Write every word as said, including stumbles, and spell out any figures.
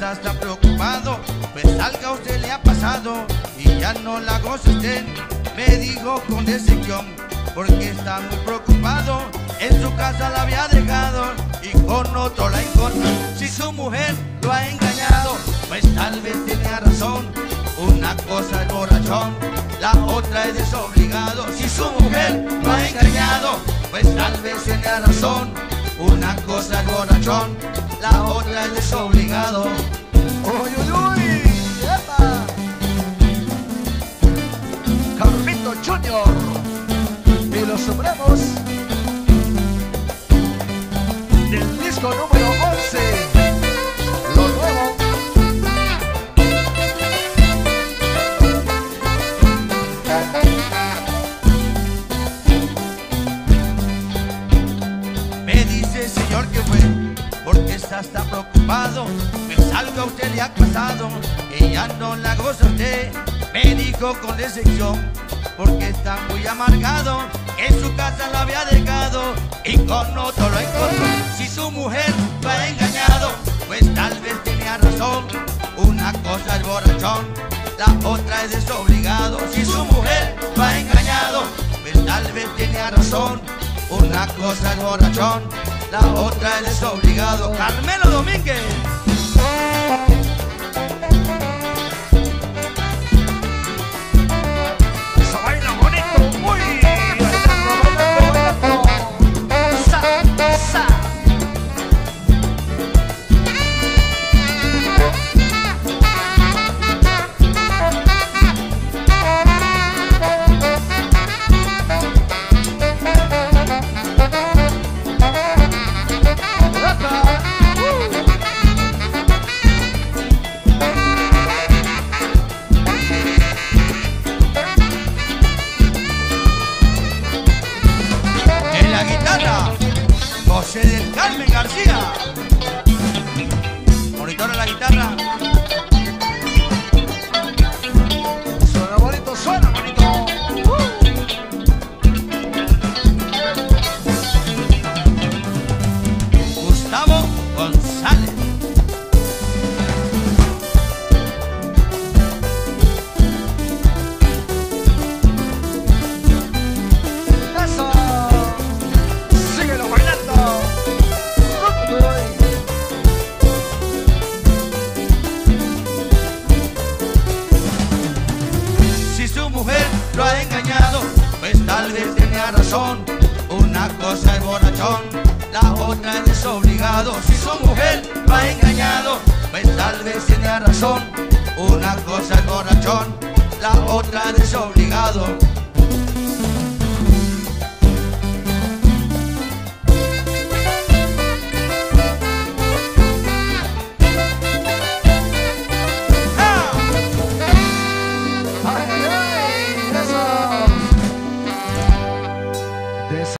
casa está preocupado, pues algo a usted le ha pasado y ya no la goza usted. Me dijo con decepción, porque está muy preocupado. En su casa la había dejado y con otro la encontró. Si su mujer lo ha engañado, pues tal vez tenía razón. Una cosa es borrachón, la otra es desobligado. Si su mujer lo ha engañado, pues tal vez tenía razón. Una cosa es borrachón, la otra es desobligado. ¡Uy, uy, uy! ¡Epa! Carlito Junior y los Supremos del disco número once, Lo Nuevo. Me dice, señor, que fue porque está, está preocupado, pues algo a usted le ha pasado y ya no la goza usted. Me dijo con decepción, porque está muy amargado. En su casa la había dejado y con otro lo encontró. Si su mujer lo ha engañado, pues tal vez tenía razón. Una cosa es borrachón, la otra es desobligado. Si su mujer lo ha engañado, pues tal vez tenía razón. Una cosa es borrachón, la otra es desobligado. Carmelo Domínguez. Eso baila bonito, uy, bailando, bailando, bailando. Sa, sa. José del Carmen García. Monitora la guitarra. Suena bonito, suena bonito. Gustavo González. Eso. Síguelo bailando. Si su mujer lo ha engañado, pues tal vez tenía razón. Una cosa es borrachón, la otra es desobligado. Si su mujer lo ha engañado, pues tal vez tenía razón. Una cosa es borrachón, la otra es desobligado.